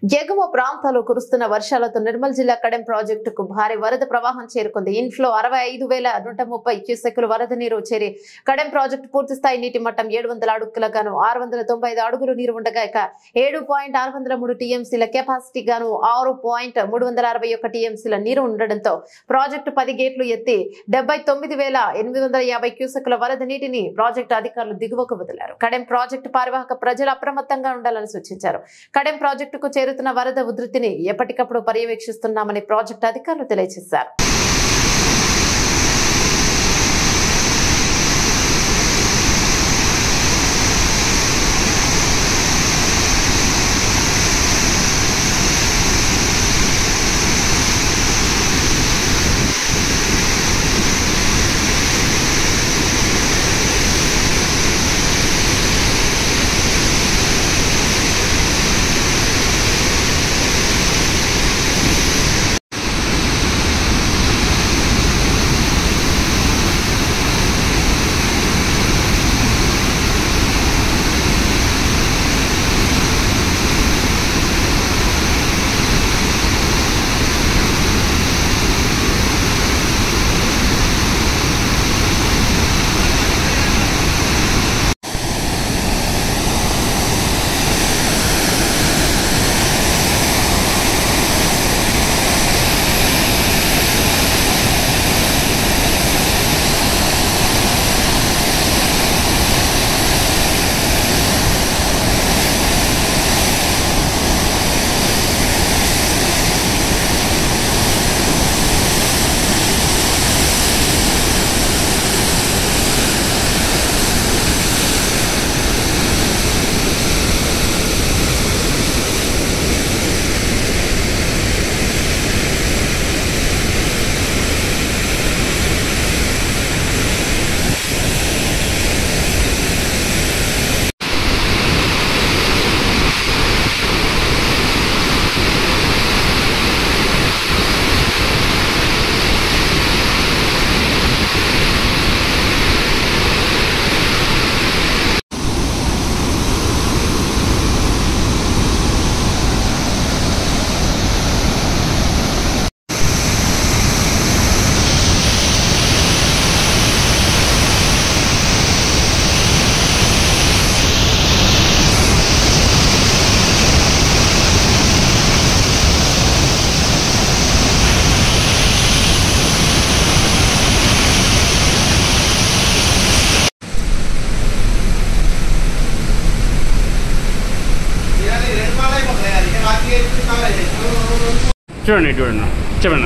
ఎగువ ప్రాంతాల్లో కురుస్తున్న వర్షాలతో నిర్మల్ జిల్లా కడెం ప్రాజెక్టుకు భారీ వరద ప్రవాహం చేరుకుంది. ఇన్ఫ్లో 65,130 క్యూసెక్కుల వరద నీరు చేరి కడెం ప్రాజెక్టు పూర్తి స్థాయి నీటి మట్టం 700 అడుగుల గాను 695 అడుగులు నీరు ఉండగా 7.603 టీఎంసీల కెపాసిటీ గాను 6.361 టీఎంసీల నీరు ఉండడంతో ప్రాజెక్టు 10 గేట్లు ఎత్తి 79,850 క్యూసెక్కుల వరద నీటిని ప్రాజెక్టు అధికారులు దిగువకు వదిలారు. కడెం ప్రాజెక్టు పరివాహక ప్రజలు అప్రమత్తంగా ఉండాలని సూచించారు. కడెం ప్రాజెక్టుకు చేరుతున్న వరద ఉధృతిని ఎప్పటికప్పుడు పర్యవేక్షిస్తున్నామని ప్రాజెక్టు అధికారులు తెలియజేశారు. చూడండి చెప్పండి.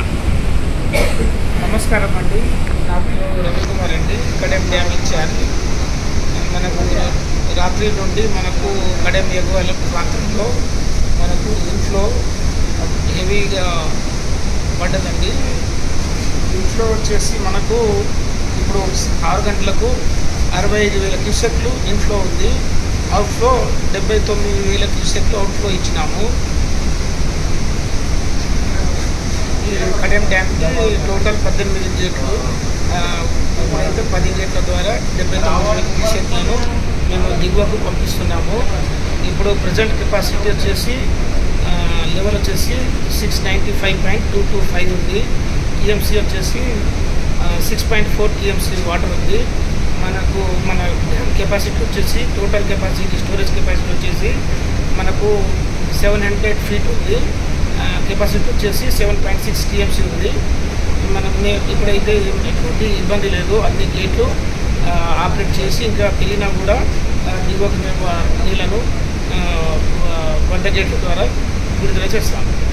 నమస్కారం అండి, నా పేరు రవికుమార్ అండి, కడెం డ్యామ్ ఇన్ఛార్జ్. మనకు రాత్రి నుండి మనకు కడెం ఎగువ ప్రాంతంలో మనకు ఇన్ఫ్లో హెవీగా పడ్డదండి. ఇన్ఫ్లో వచ్చేసి మనకు ఇప్పుడు 6 గంటలకు 65,000 క్యూసెక్లు ఇన్ఫ్లో ఉంది. అవుట్ఫ్లో 79,000 క్యూసెక్లు అవుట్ఫ్లో ఇచ్చినాము. కడెం డ్యామ్కి టోటల్ 18 గేట్లు, ఇప్పుడైతే 10 గేట్ల ద్వారా 79,000 క్యూసెక్లను మేము దిగువకు పంపిస్తున్నాము. ఇప్పుడు ప్రజెంట్ కెపాసిటీ వచ్చేసి లెవెల్ వచ్చేసి 695.225 ఉంది. టీఎంసీ వచ్చేసి 6.4 టీఎంసీ వాటర్ ఉంది. మనకు మన డ్యామ్ కెపాసిటీ వచ్చేసి టోటల్ కెపాసిటీ స్టోరేజ్ కెపాసిటీ వచ్చేసి మనకు 700 ఫీట్ ఉంది. కెపాసిటీ వచ్చేసి 7.6 టీఎంసీ ఉంది. మనం ఇప్పుడైతే ఎటువంటి ఇబ్బంది లేదు. అన్ని గేట్లు ఆపరేట్ చేసి ఇంకా వెళ్ళినా కూడా దిగువకు మేము నీళ్లను 100 గేట్ల ద్వారా విడుదల చేస్తాము.